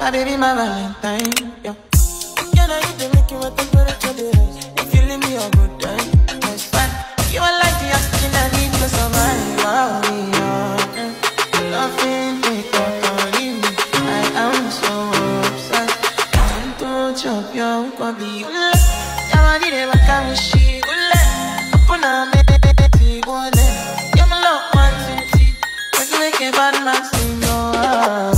My baby, my Valentine, yo. You know you make you a temperature rise. If you leave me a good time, that's fine. You are like the oxygen I need to survive. I'll be on loving me, totally me. I am so obsessed. I want to chop your kwabi. Yamadi de bakamishi. Upuna me ti gole. You're my love, Nwantiti. Make a bad man sing your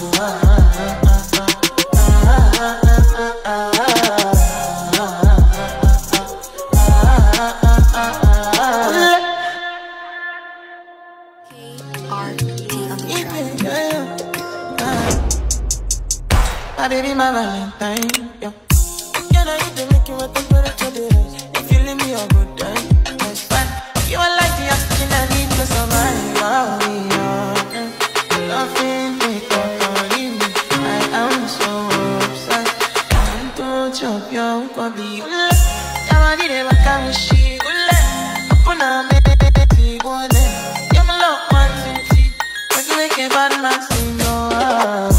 my baby, my Valentine, yo. You know you make you a temperature rise. If you leave me a good time, that's fine. You are like the oxygen I need to survive. I'll be on loving me, totally me. I am so obsessed. I want to chop your kwabi. Yamadi de bakamishi. Upuna me ti gole. You're my love, Nwantiti. Make a bad man sing your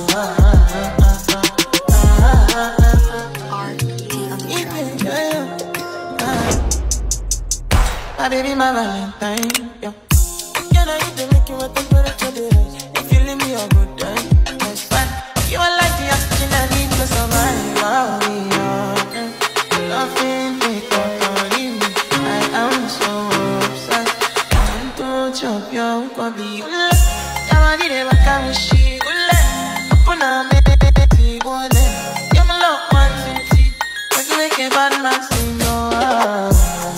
my baby, my Valentine, yo. You know you make you a temperature rise. If you leave me a good time, that's fine. You are like the oxygen I need to survive. I'll be on loving me, totally me. I am so obsessed. I want to chop your kwabi. Yamadi de bakamishi. Upuna me ti gole. You're my love, Nwantiti. Make a bad man sing your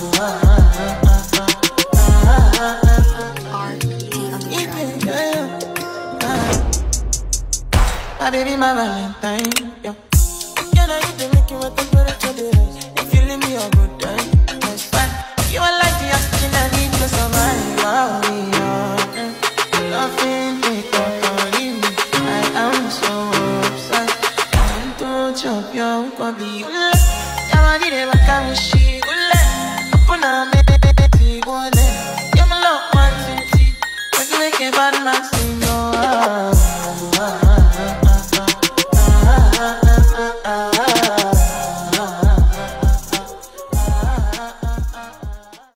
my baby, my Valentine, yo. You know you make you a temperature rise. If you leave me a good time, that's fine. You are like the oxygen I need to survive. I'll be on loving me, totally me. I am so obsessed. I want to chop your kwabi. Yamadi de bakamishi. Upuna me ti gole. You're my love, Nwantiti. Make a bad man.